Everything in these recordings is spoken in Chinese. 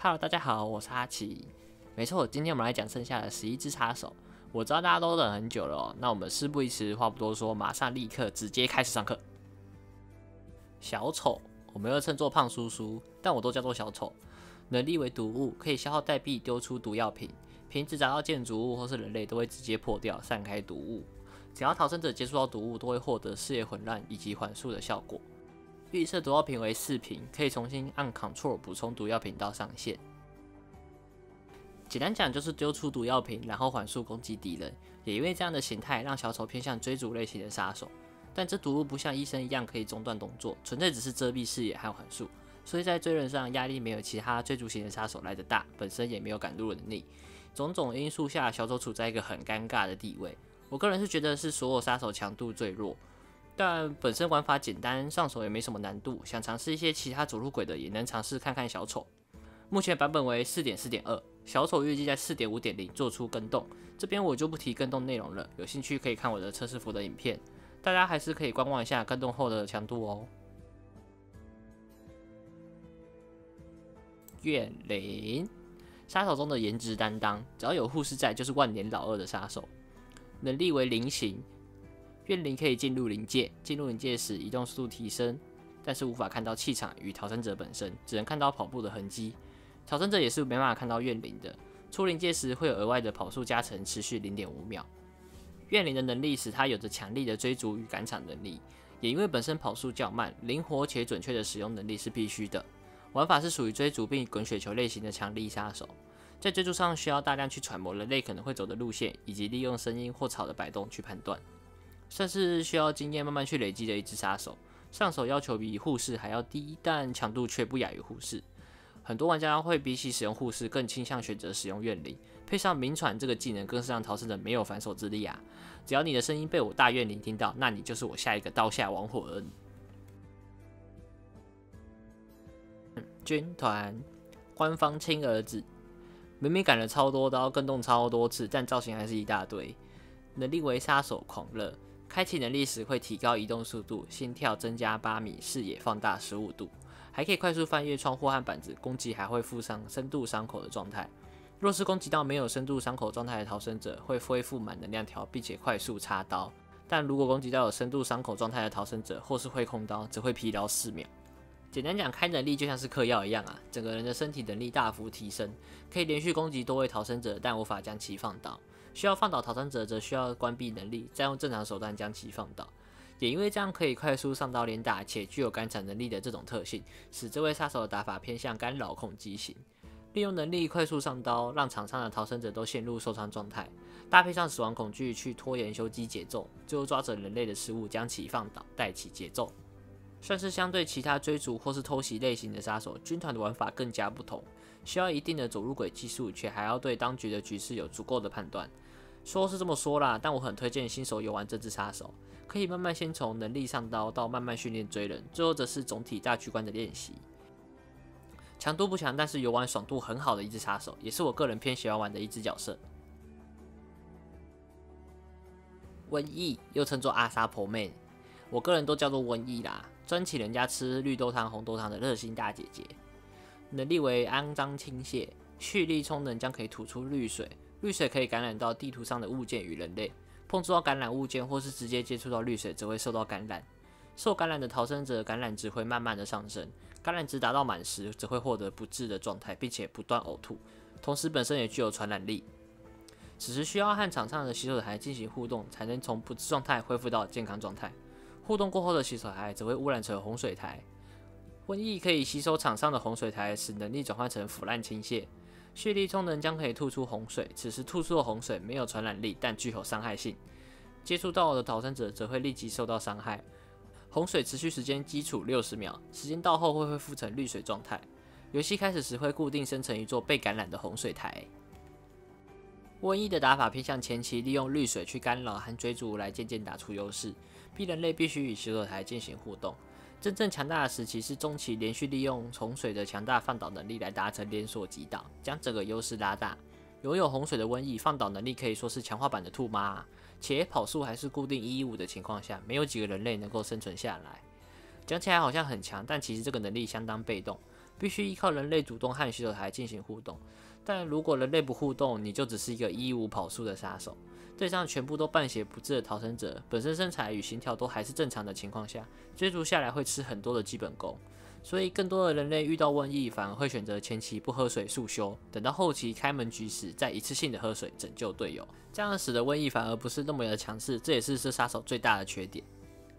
Hello， 大家好，我是阿奇。没错，今天我们来讲剩下的11只杀手。我知道大家都等很久了哦，那我们事不宜迟，话不多说，马上立刻直接开始上课。小丑，我们又称作胖叔叔，但我都叫做小丑。能力为毒物，可以消耗代币丢出毒药瓶，瓶子砸到建筑物或是人类都会直接破掉，散开毒物。只要逃生者接触到毒物，都会获得视野混乱以及缓速的效果。预设毒药瓶为4瓶，可以重新按 Ctrl 补充毒药瓶到上限。简单讲就是丢出毒药瓶，然后缓速攻击敌人。也因为这样的形态，让小丑偏向追逐类型的杀手。但这毒物不像医生一样可以中断动作，纯粹只是遮蔽视野和缓速，所以在追人上压力没有其他追逐型的杀手来得大，本身也没有赶路的能力。种种因素下，小丑处在一个很尴尬的地位。我个人是觉得是所有杀手强度最弱。但本身玩法简单，上手也没什么难度，想尝试一些其他走路轨的也能尝试看看小丑。目前版本为 4.4.2， 小丑预计在 4.5.0 做出更动，这边我就不提更动内容了，有兴趣可以看我的测试服的影片，大家还是可以观望一下更动后的强度哦。怨灵，杀手中的颜值担当，只要有护士在就是万年老二的杀手，能力为菱形。怨灵可以进入灵界，进入灵界时移动速度提升，但是无法看到气场与逃生者本身，只能看到跑步的痕迹。逃生者也是没办法看到怨灵的。出灵界时会有额外的跑速加成，持续 0.5 秒。怨灵的能力使他有着强力的追逐与赶场能力，也因为本身跑速较慢，灵活且准确的使用能力是必须的。玩法是属于追逐并滚雪球类型的强力杀手，在追逐上需要大量去揣摩人类可能会走的路线，以及利用声音或草的摆动去判断。算是需要经验慢慢去累积的一只杀手，上手要求比护士还要低，但强度却不亚于护士。很多玩家会比起使用护士更倾向选择使用怨灵，配上鸣喘这个技能，更是让逃生者没有反手之力啊！只要你的声音被我大怨灵听到，那你就是我下一个刀下亡火人。军团，官方亲儿子，明明赶了超多刀，更动超多次，但造型还是一大堆。能力为杀手狂热。开启能力时会提高移动速度，心跳增加8米，视野放大15度，还可以快速翻越窗户和板子，攻击还会附上深度伤口的状态。若是攻击到没有深度伤口状态的逃生者，会恢复满能量条，并且快速插刀。但如果攻击到有深度伤口状态的逃生者，或是会空刀，只会疲劳4秒。简单讲，开能力就像是嗑药一样啊，整个人的身体能力大幅提升，可以连续攻击多位逃生者，但无法将其放倒。需要放倒逃生者，则需要关闭能力，再用正常手段将其放倒。也因为这样可以快速上刀连打，且具有赶场能力的这种特性，使这位杀手的打法偏向干扰控机型。利用能力快速上刀，让场上的逃生者都陷入受伤状态，搭配上死亡恐惧去拖延修机节奏，最后抓着人类的失误将其放倒，带起节奏。算是相对其他追逐或是偷袭类型的杀手，军团的玩法更加不同，需要一定的走路轨技术，却还要对当局的局势有足够的判断。说是这么说啦，但我很推荐新手游玩这只杀手，可以慢慢先从能力上刀，到慢慢训练追人，最后则是总体大局观的练习。强度不强，但是游玩爽度很好的一只杀手，也是我个人偏喜欢玩的一只角色。瘟疫又称作阿萨婆妹，我个人都叫做瘟疫啦，专请人家吃绿豆汤、红豆汤的热心大姐姐。能力为肮脏倾泻，蓄力充能将可以吐出绿水。绿水可以感染到地图上的物件与人类，碰触到感染物件或是直接接触到绿水，则会受到感染。受感染的逃生者感染值会慢慢的上升，感染值达到满时，则会获得不治的状态，并且不断呕吐，同时本身也具有传染力。此时需要和场上的洗手台进行互动，才能从不治状态恢复到健康状态。互动过后的洗手台则会污染成洪水台。瘟疫可以吸收场上的洪水台，使能力转换成腐烂倾泻。蓄力充能将可以吐出洪水，此时吐出的洪水没有传染力，但具有伤害性。接触到的逃生者则会立即受到伤害。洪水持续时间基础60秒，时间到后会恢复成绿水状态。游戏开始时会固定生成一座被感染的洪水台。瘟疫的打法偏向前期利用绿水去干扰和追逐来渐渐打出优势，逼人类必须与洗手台进行互动。真正强大的时期是中期连续利用洪水的强大放倒能力来达成连锁击倒，将整个优势拉大。拥有洪水的瘟疫放倒能力可以说是强化版的兔妈，且跑速还是固定115的情况下，没有几个人类能够生存下来。讲起来好像很强，但其实这个能力相当被动。 必须依靠人类主动和选手台进行互动。但如果人类不互动，你就只是一个义无跑速的杀手。对上全部都半血不治的逃生者，本身身材与心跳都还是正常的情况下，追逐下来会吃很多的基本功。所以更多的人类遇到瘟疫，反而会选择前期不喝水速修，等到后期开门局时再一次性的喝水拯救队友，这样使得瘟疫反而不是那么的强势，这也是这杀手最大的缺点。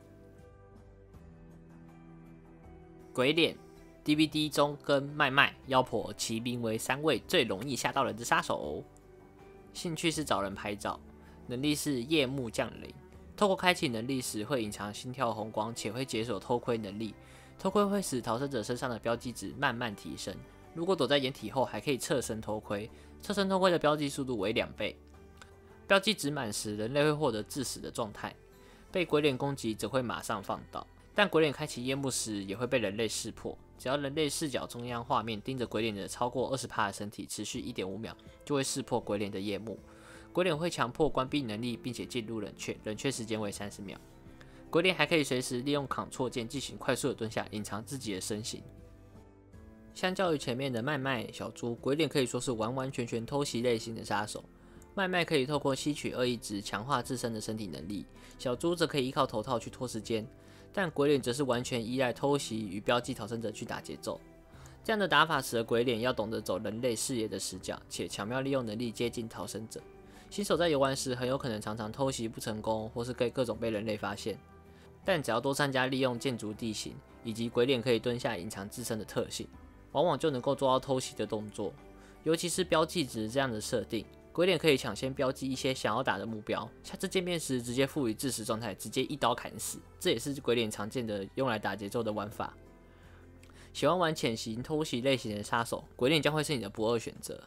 鬼脸 DVD 中跟麦麦、妖婆齐名为3位最容易吓到人的杀手。兴趣是找人拍照，能力是夜幕降临。透过开启能力时会隐藏心跳红光，且会解锁偷窥能力。偷窥会使逃生者身上的标记值慢慢提升。如果躲在掩体后，还可以侧身偷窥。侧身偷窥的标记速度为2倍。标记值满时，人类会获得致死的状态。被鬼脸攻击则会马上放倒。但鬼脸开启夜幕时，也会被人类识破。只要人类视角中央画面盯着鬼脸的超过20%的身体，持续 1.5 秒，就会识破鬼脸的夜幕。鬼脸会强迫关闭能力，并且进入冷却，冷却时间为30秒。鬼脸还可以随时利用 Ctrl 键进行快速的蹲下，隐藏自己的身形。相较于前面的麦麦、小猪，鬼脸可以说是完完全全偷袭类型的杀手。麦麦可以透过吸取恶意值强化自身的身体能力，小猪则可以依靠头套去拖时间，但鬼脸则是完全依赖偷袭与标记逃生者去打节奏。这样的打法使得鬼脸要懂得走人类视野的死角，且巧妙利用能力接近逃生者。新手在游玩时很有可能常常偷袭不成功，或是各种被人类发现。但只要多参加利用建筑地形以及鬼脸可以蹲下隐藏自身的特性，往往就能够做到偷袭的动作。尤其是标记值这样的设定，鬼脸可以抢先标记一些想要打的目标，下次见面时直接赋予致死状态，直接一刀砍死。这也是鬼脸常见的用来打节奏的玩法。喜欢玩潜行偷袭类型的杀手，鬼脸将会是你的不二选择。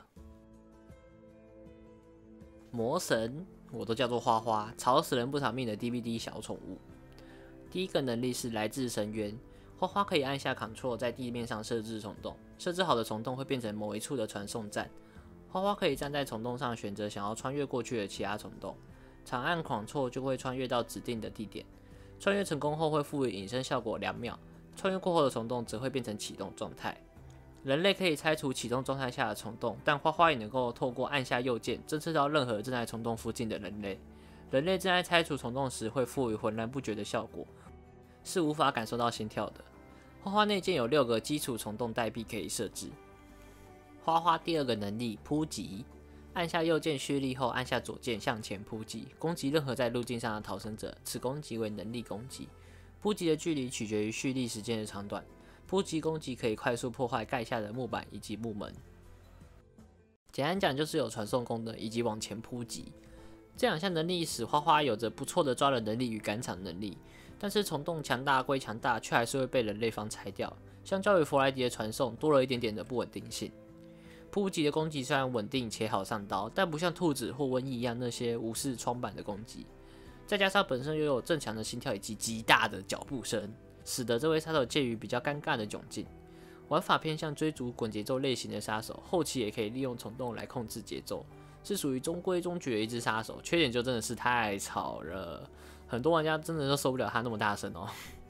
魔神，我都叫做花花，吵死人不偿命的 DVD 小宠物。第一个能力是来自深渊，花花可以按下 Ctrl 在地面上设置虫洞，设置好的虫洞会变成某一处的传送站。花花可以站在虫洞上选择想要穿越过去的其他虫洞，长按 Ctrl 就会穿越到指定的地点。穿越成功后会赋予隐身效果2秒，穿越过后的虫洞则会变成启动状态。人类可以拆除启动状态下的虫洞，但花花也能够透过按下右键侦测到任何正在虫洞附近的人类。人类正在拆除虫洞时会赋予浑然不觉的效果，是无法感受到心跳的。花花内建有6个基础虫洞代币可以设置。花花第二个能力扑击，按下右键蓄力后，按下左键向前扑击，攻击任何在路径上的逃生者。此攻击为能力攻击，扑击的距离取决于蓄力时间的长短。扑击攻击可以快速破坏盖下的木板以及木门。简单讲就是有传送功能以及往前扑击。这2项能力使花花有着不错的抓人能力与赶场能力，但是虫洞强大归强大，却还是会被人类方拆掉。相较于弗莱迪的传送，多了一点点的不稳定性。扑击的攻击虽然稳定且好上刀，但不像兔子或瘟疫一样那些无视窗板的攻击。再加上本身又有正强的心跳以及极大的脚步声，使得这位杀手介于比较尴尬的窘境。玩法偏向追逐滚节奏类型的杀手，后期也可以利用虫洞来控制节奏，是属于中规中矩的一只杀手。缺点就真的是太吵了，很多玩家真的都受不了他那么大声哦。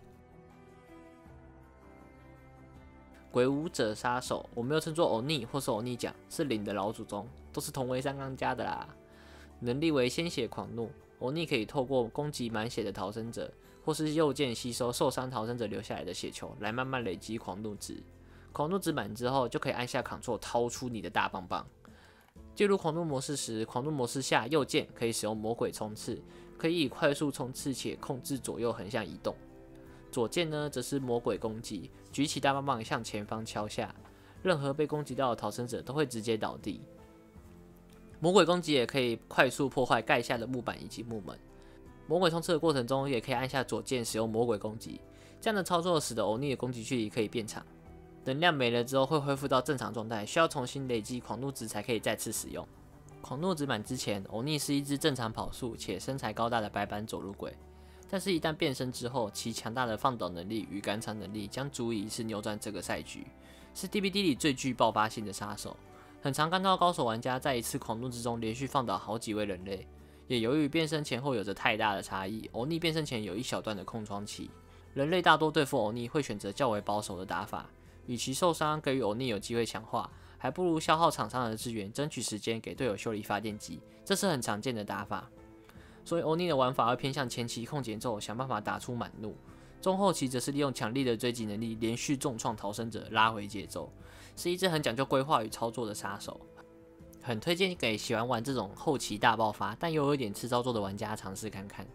鬼舞者杀手，我们又称作欧尼或是欧尼奖，是领的老祖宗，都是同为三纲家的啦。能力为鲜血狂怒，欧尼可以透过攻击满血的逃生者，或是右键吸收受伤逃生者留下来的血球，来慢慢累积狂怒值。狂怒值满之后，就可以按下 Ctrl 掏出你的大棒棒。进入狂怒模式时，狂怒模式下右键可以使用魔鬼冲刺，可以快速冲刺且控制左右横向移动。左键呢，则是魔鬼攻击，举起大棒棒向前方敲下，任何被攻击到的逃生者都会直接倒地。魔鬼攻击也可以快速破坏盖下的木板以及木门。魔鬼冲刺的过程中，也可以按下左键使用魔鬼攻击，这样的操作使得欧尼的攻击距离可以变长。能量没了之后会恢复到正常状态，需要重新累积狂怒值才可以再次使用。狂怒值满之前，欧尼是一只正常跑速且身材高大的白板走路鬼，但是一旦变身之后，其强大的放倒能力与赶场能力将足以是扭转这个赛局，是 DVD 里最具爆发性的杀手。很常看到高手玩家在一次狂怒之中连续放倒好几位人类，也由于变身前后有着太大的差异，欧尼变身前有一小段的空窗期。人类大多对付欧尼会选择较为保守的打法， 与其受伤给予欧尼有机会强化，还不如消耗场上的资源，争取时间给队友修理发电机，这是很常见的打法。所以欧尼的玩法会偏向前期控节奏，想办法打出满怒；中后期则是利用强力的追击能力，连续重创逃生者，拉回节奏，是一支很讲究规划与操作的杀手。很推荐给喜欢玩这种后期大爆发，但又有一点吃操作的玩家尝试看看。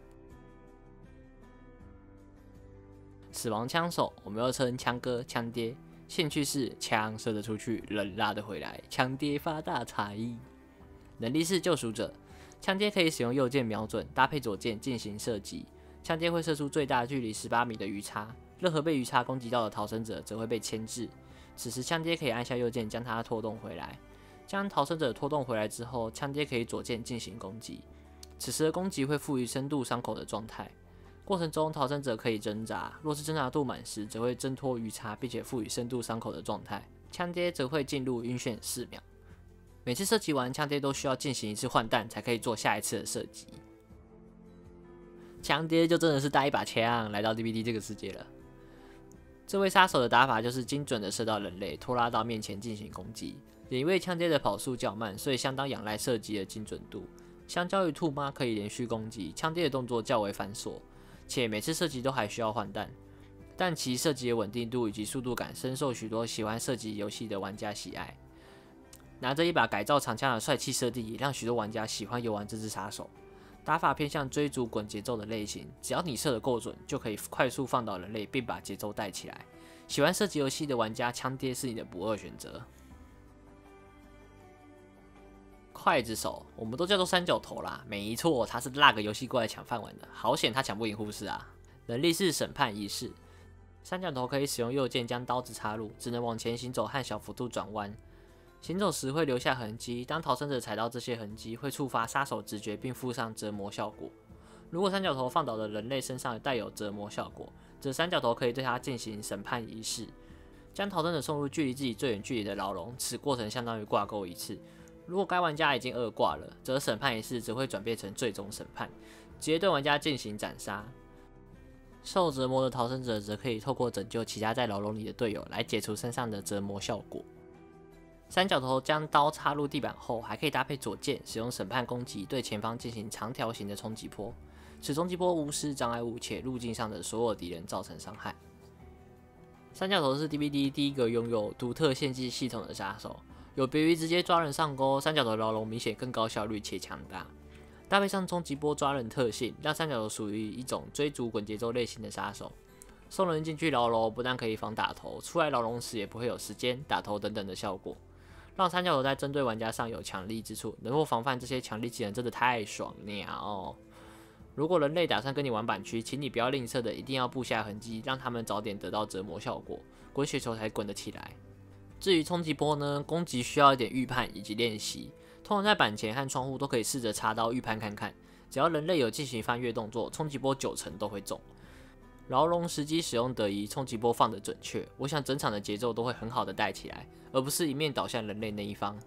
死亡枪手，我们又称枪哥、枪爹，兴趣是枪射得出去，人拉得回来，枪爹发大财。能力是救赎者，枪爹可以使用右键瞄准，搭配左键进行射击。枪爹会射出最大距离18米的鱼叉，任何被鱼叉攻击到的逃生者则会被牵制。此时枪爹可以按下右键将它拖动回来。将逃生者拖动回来之后，枪爹可以左键进行攻击。此时的攻击会赋予深度伤口的状态，过程中逃生者可以挣扎，若是挣扎度满时，则会挣脱鱼叉，并且赋予深度伤口的状态。枪爹则会进入晕眩4秒。每次射击完，枪爹都需要进行一次换弹，才可以做下一次的射击。枪爹就真的是带一把枪来到 DBD 这个世界了。这位杀手的打法就是精准的射到人类，拖拉到面前进行攻击。也因为枪爹的跑速较慢，所以相当仰赖射击的精准度。相较于兔妈可以连续攻击，枪爹的动作较为繁琐，且每次射击都还需要换弹。但其射击的稳定度以及速度感深受许多喜欢射击游戏的玩家喜爱。拿着一把改造长枪的帅气设定，也让许多玩家喜欢游玩这只杀手。打法偏向追逐滚节奏的类型，只要你射得够准，就可以快速放倒人类，并把节奏带起来。喜欢射击游戏的玩家，枪爹是你的不二选择。刽子手，我们都叫做三角头啦，没错，他是那个游戏过来抢饭碗的，好险他抢不赢护士啊！能力是审判仪式，三角头可以使用右键将刀子插入，只能往前行走和小幅度转弯。行走时会留下痕迹，当逃生者踩到这些痕迹，会触发杀手直觉并附上折磨效果。如果三角头放倒的人类身上带有折磨效果，则三角头可以对他进行审判仪式，将逃生者送入距离自己最远距离的牢笼，此过程相当于挂钩一次。如果该玩家已经2挂了，则审判仪式则会转变成最终审判，直接对玩家进行斩杀。受折磨的逃生者则可以透过拯救其他在牢笼里的队友来解除身上的折磨效果。三角头将刀插入地板后，还可以搭配左键使用审判攻击对前方进行长条形的冲击波，此冲击波无视障碍物且路径上的所有敌人造成伤害。三角头是 DBD 第一个拥有独特献祭系统的杀手。有别于直接抓人上钩，三角头牢笼明显更高效率且强大，搭配上冲击波抓人特性，让三角头属于一种追逐滚节奏类型的杀手。送人进去牢笼不但可以防打头，出来牢笼时也不会有时间、打头等等的效果，让三角头在针对玩家上有强力之处，能够防范这些强力技能真的太爽了。如果人类打算跟你玩板区，请你不要吝啬的，一定要布下痕迹，让他们早点得到折磨效果，滚雪球才滚得起来。至于冲击波呢，攻击需要一点预判以及练习，通常在板前和窗户都可以试着插刀预判看看，只要人类有进行翻越动作，冲击波90%都会中。牢笼时机使用得宜，冲击波放得准确，我想整场的节奏都会很好的带起来，而不是一面倒向人类那一方。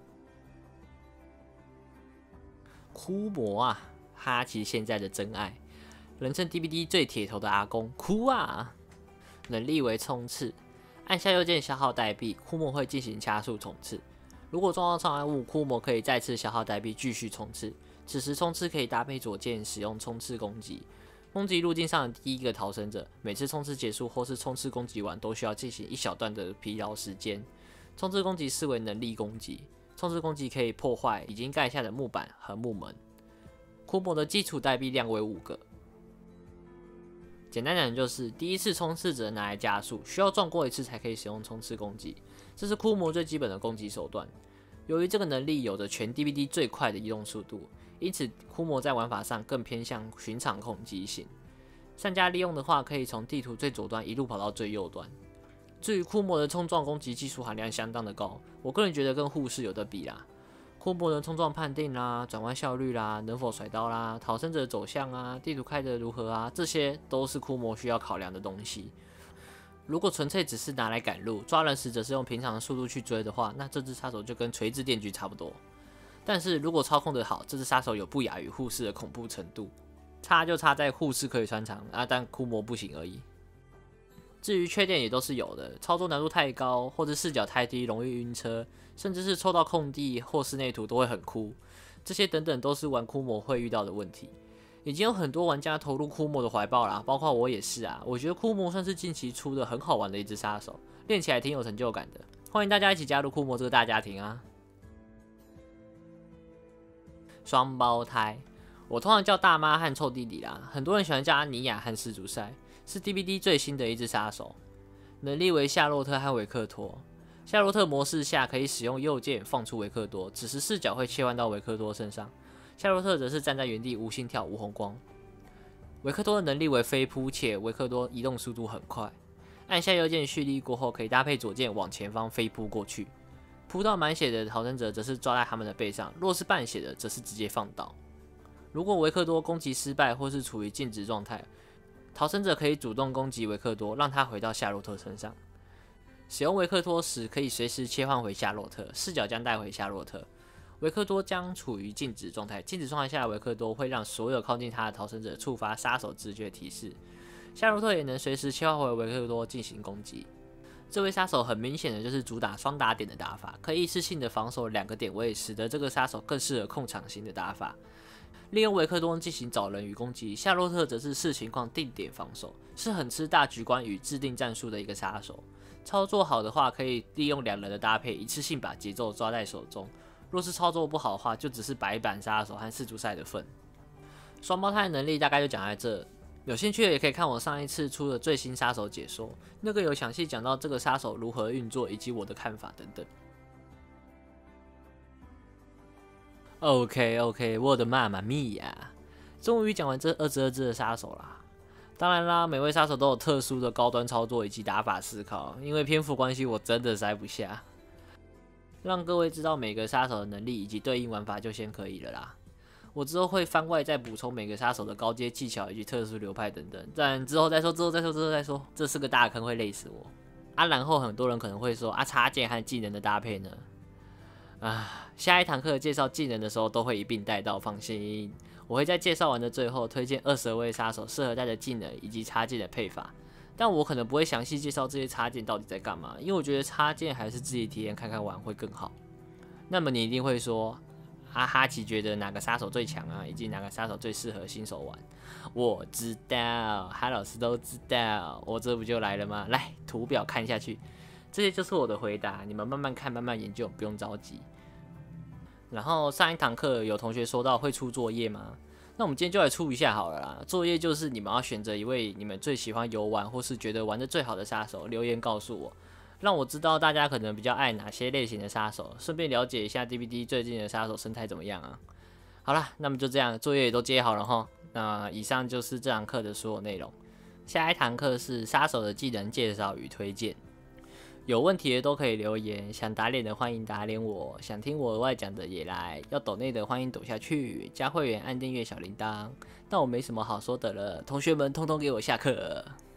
枯魔啊，哈奇现在的真爱，人称 DBD 最铁头的阿公，哭啊！能力为冲刺。按下右键消耗代币，枯魔会进行加速冲刺。如果撞到障碍物，枯魔可以再次消耗代币继续冲刺。此时冲刺可以搭配左键使用冲刺攻击，攻击路径上的第一个逃生者。每次冲刺结束或是冲刺攻击完，都需要进行一小段的疲劳时间。冲刺攻击视为能力攻击，冲刺攻击可以破坏已经盖下的木板和木门。枯魔的基础代币量为5个。简单讲就是，第一次冲刺只能拿来加速，需要撞过一次才可以使用冲刺攻击，这是枯魔最基本的攻击手段。由于这个能力有着全 DBD 最快的移动速度，因此枯魔在玩法上更偏向寻常攻击型。善加利用的话，可以从地图最左端一路跑到最右端。至于枯魔的冲撞攻击技术含量相当的高，我个人觉得跟护士有得比啦。枯魔的冲撞判定啦、转弯效率啦、能否甩刀啦、逃生者走向啊、地图开得如何啊，这些都是枯魔需要考量的东西。如果纯粹只是拿来赶路，抓人时则是用平常的速度去追的话，那这只杀手就跟锤子电锯差不多。但是如果操控得好，这只杀手有不亚于护士的恐怖程度，差就差在护士可以穿肠啊，但枯魔不行而已。 至于缺点也都是有的，操作难度太高，或者视角太低，容易晕车，甚至是抽到空地或室内图都会很枯，这些等等都是玩枯魔会遇到的问题。已经有很多玩家投入枯魔的怀抱啦，包括我也是啊。我觉得枯魔算是近期出的很好玩的一只杀手，练起来挺有成就感的。欢迎大家一起加入枯魔这个大家庭啊！双胞胎，我通常叫大妈和臭弟弟啦，很多人喜欢叫他尼亚和世足赛，是 DBD 最新的一只杀手，能力为夏洛特和维克多。夏洛特模式下可以使用右键放出维克多，此时视角会切换到维克多身上。夏洛特则是站在原地无心跳无红光。维克多的能力为飞扑，且维克多移动速度很快，按下右键蓄力过后，可以搭配左键往前方飞扑过去。扑到满血的逃生者则是抓在他们的背上，若是半血的则是直接放倒。如果维克多攻击失败或是处于静止状态，逃生者可以主动攻击维克多，让他回到夏洛特身上。使用维克多时，可以随时切换回夏洛特，视角将带回夏洛特。维克多将处于静止状态，静止状态下的维克多会让所有靠近他的逃生者触发杀手直觉提示。夏洛特也能随时切换回维克多进行攻击。这位杀手很明显的就是主打双打点的打法，可以一次性的防守2个点位，使得这个杀手更适合控场型的打法。利用维克多进行找人与攻击，夏洛特则是视情况定点防守，是很吃大局观与制定战术的一个杀手。操作好的话，可以利用2人的搭配，一次性把节奏抓在手中。若是操作不好的话，就只是白板杀手和世足赛的份。双胞胎的能力大概就讲在这，有兴趣的也可以看我上一次出的最新杀手解说，那个有详细讲到这个杀手如何运作以及我的看法等等。OK， 我的妈妈咪呀！终于讲完这22只的杀手啦。当然啦，每位杀手都有特殊的高端操作以及打法思考，因为篇幅关系，我真的塞不下。让各位知道每个杀手的能力以及对应玩法就先可以了啦。我之后会番外再补充每个杀手的高阶技巧以及特殊流派等等，但之后再说，这是个大坑，会累死我啊！然后很多人可能会说啊，插件和技能的搭配呢？下一堂课介绍技能的时候都会一并带到，放心。我会在介绍完的最后推荐22位杀手适合带的技能以及插件的配法。但我可能不会详细介绍这些插件到底在干嘛，因为我觉得插件还是自己体验看看玩会更好。那么你一定会说，哈奇觉得哪个杀手最强啊，以及哪个杀手最适合新手玩？我知道，哈老师都知道，我这不就来了吗？来，图表看下去，这些就是我的回答，你们慢慢看，慢慢研究，不用着急。然后上一堂课有同学说到会出作业吗？那我们今天就来出一下好了啦。作业就是你们要选择一位你们最喜欢游玩或是觉得玩的最好的杀手，留言告诉我，让我知道大家可能比较爱哪些类型的杀手，顺便了解一下 DBD 最近的杀手生态怎么样啊。好啦，那么就这样，作业也都接好了齁。那以上就是这堂课的所有内容。下一堂课是杀手的技能介绍与推荐。有问题的都可以留言，想打脸的欢迎打脸我，想听我额外讲的也来，要抖内的欢迎抖下去，加会员按订阅小铃铛。但我没什么好说的了，同学们通通给我下课。